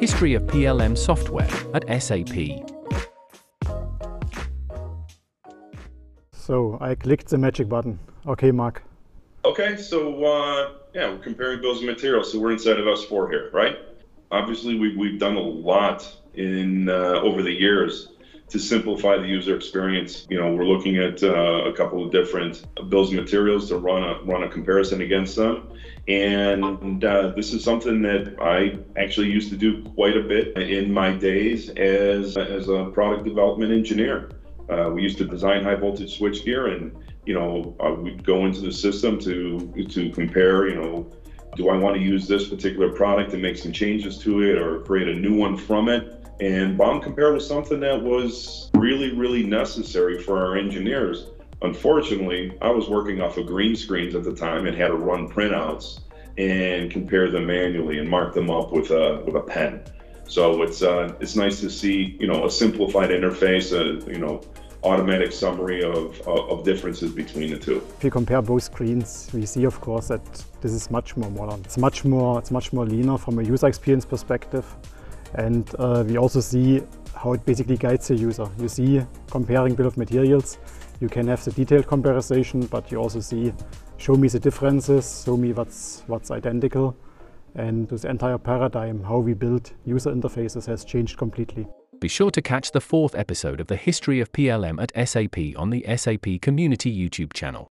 History of PLM software at SAP. So I clicked the magic button. Okay, Mark. Okay, so yeah, we're comparing bills of materials. So we're inside of S4 here, right? Obviously, we've done a lot in over the years to simplify the user experience. You know, we're looking at a couple of different bills of materials to run a comparison against them. And this is something that I actually used to do quite a bit in my days as a product development engineer. We used to design high voltage switchgear, and we'd go into the system to compare. Do I want to use this particular product and make some changes to it, or create a new one from it? And BOM compare was something that was really, really necessary for our engineers. Unfortunately, I was working off of green screens at the time and had to run printouts and compare them manually and mark them up with a pen. So it's nice to see a simplified interface, automatic summary of differences between the two. If you compare both screens, we see of course that this is much more modern. It's much more leaner from a user experience perspective. And we also see how it basically guides the user. You see comparing bill of materials, you can have the detailed comparison, but you also see, show me the differences, show me what's identical. And this entire paradigm, how we build user interfaces, has changed completely. Be sure to catch the 4th episode of the History of PLM at SAP on the SAP Community YouTube channel.